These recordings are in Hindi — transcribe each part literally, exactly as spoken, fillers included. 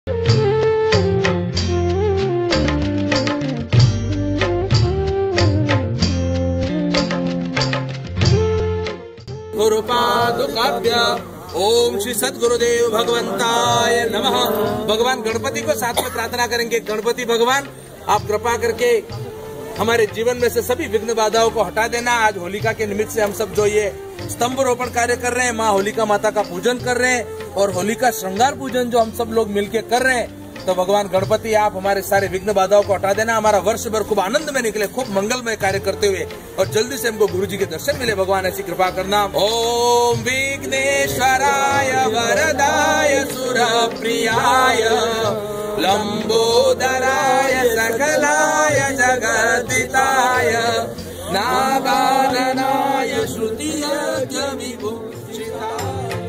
गुरुपादुकाभ्य ओम श्री सद्गुरुदेव भगवंताय नमः। भगवान गणपति को साथ में प्रार्थना करेंगे। गणपति भगवान, आप कृपा करके हमारे जीवन में से सभी विघ्न बाधाओं को हटा देना। आज होलिका के निमित्त से हम सब जो ये स्तंभ रोपण कार्य कर रहे हैं, माँ होलिका माता का पूजन कर रहे हैं और होलिका श्रृंगार पूजन जो हम सब लोग मिलके कर रहे हैं, तो भगवान गणपति आप हमारे सारे विघ्न बाधाओं को हटा देना। हमारा वर्ष भर खूब आनंद में निकले, खूब मंगलमय कार्य करते हुए और जल्दी से हमको गुरु जी के दर्शन मिले। भगवान ऐसी कृपा करना। ओम विघ्नेश्वराय वरदाय सुरप्रियाय लंबोदराय सकलाय जगद्दिताय नागाननाय श्रुतियज्ञ विभूषिताय।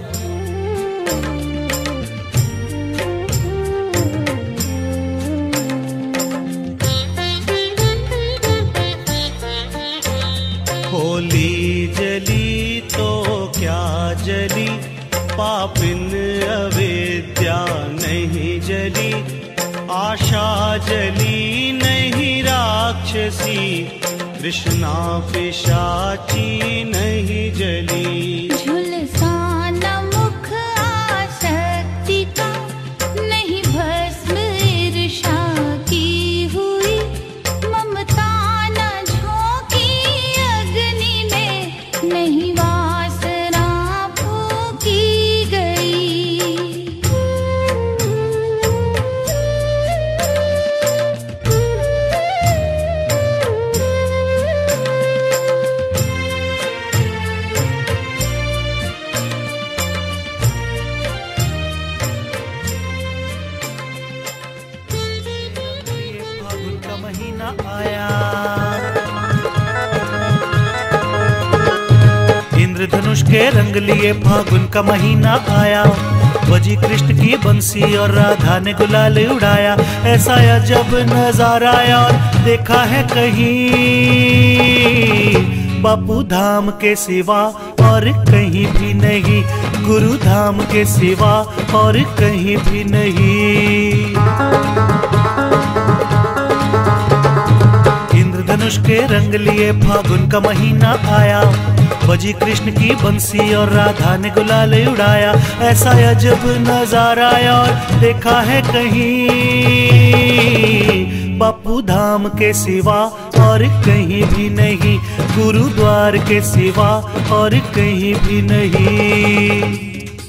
होली जली तो क्या जली, पापिन अविद्या नहीं जली, आशा जली नहीं राक्षसी, कृष्णा पिशाची नहीं जली। झुलसाना मुख आसक्ति का, नहीं भस्म ईर्षा की हुई, ममता न झोंकी अग्नि में, नहीं वासना फूकी गई। फागुन का महीना आया, इंद्रधनुष के रंग लिए फागुन का महीना आया, बजी कृष्ण की बंसी और राधा ने गुलाल उड़ाया। ऐसा अजब नजारा और देखा है कहीं, बापू धाम के सिवा और कहीं भी नहीं, गुरु धाम के सिवा और कहीं भी नहीं। इंद्रधनुष के रंग लिए फागुन का महीना आया, बजी कृष्ण की बंसी और राधा ने गुलाल उड़ाया। ऐसा अजब नजारा और देखा है कहीं, बापू धाम के सिवा और कहीं भी नहीं, गुरुद्वार के सिवा और कहीं भी नहीं।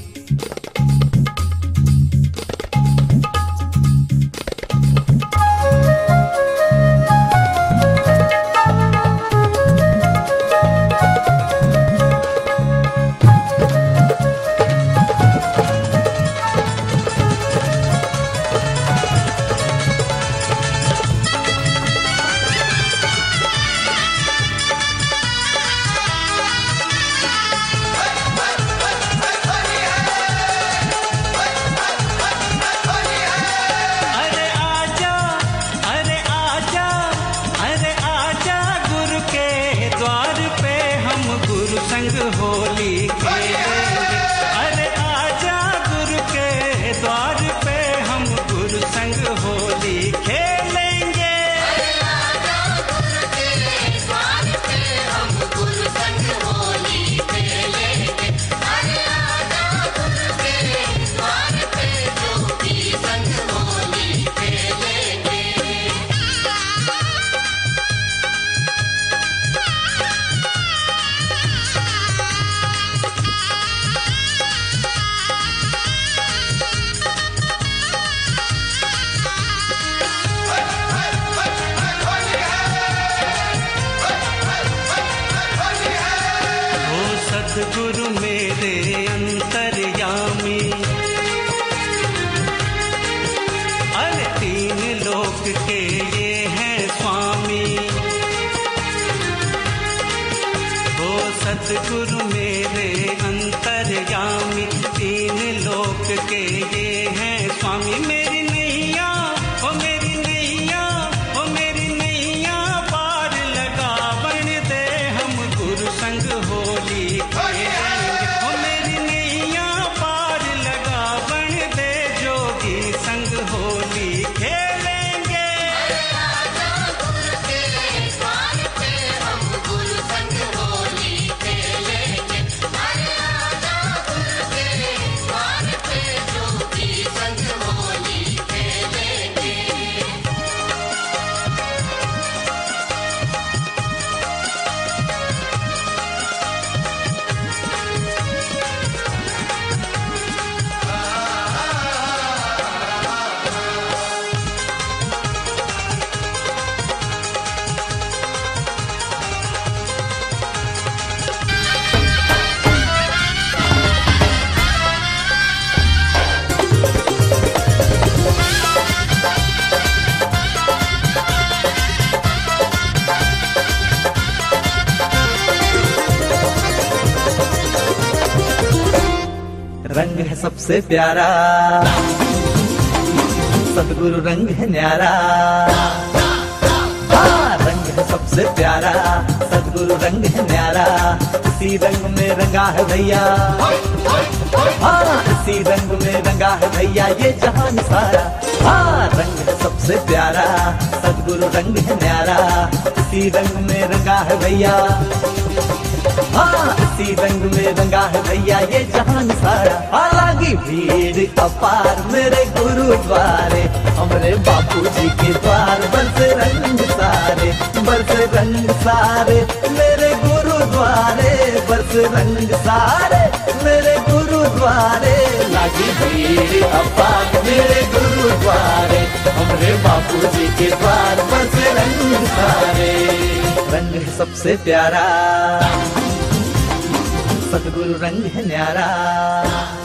सद्गुरु मेरे अंतर्यामी, अरे तीन लोक के ये हैं स्वामी। ओ सद्गुरु मेरे अंतर्यामी, तीन लोक के ये हैं स्वामी। मेरी नैया ओ मेरी नैया ओ मेरी नैया पार लगा, बन दे हम गुरु संग होली खेलेंगे। ओ मेरी नैया पार लगा, बन दे जोगी संग होली खेलेंगे। रंग है सबसे प्यारा, सतगुरु रंग है न्यारा। हाँ, रंग है सबसे प्यारा, सतगुरु रंग है न्यारा। इसी रंग में रंगा है भैया, हाँ इसी रंग में रंगा है भैया ये जहान सारा। हाँ, रंग है सबसे प्यारा, सतगुरु रंग है न्यारा। इसी रंग में रंगा है भैया, हाँ इसी रंग में रंगा है भैया ये जहान सारा। हालांकि भीड़ अपार मेरे गुरुद्वारे, हमारे बापूजी के द्वार बरसे रंग सारे, बरसे रंग सारे मेरे गुरुद्वारे, बरसे रंग सारे मेरे गुरुद्वारे। लागी भीड़ अपार मेरे गुरुद्वारे, हमारे बापूजी के द्वार बरसे रंग सारे। रंग है सबसे प्यारा, सतगुरु रंग है न्यारा।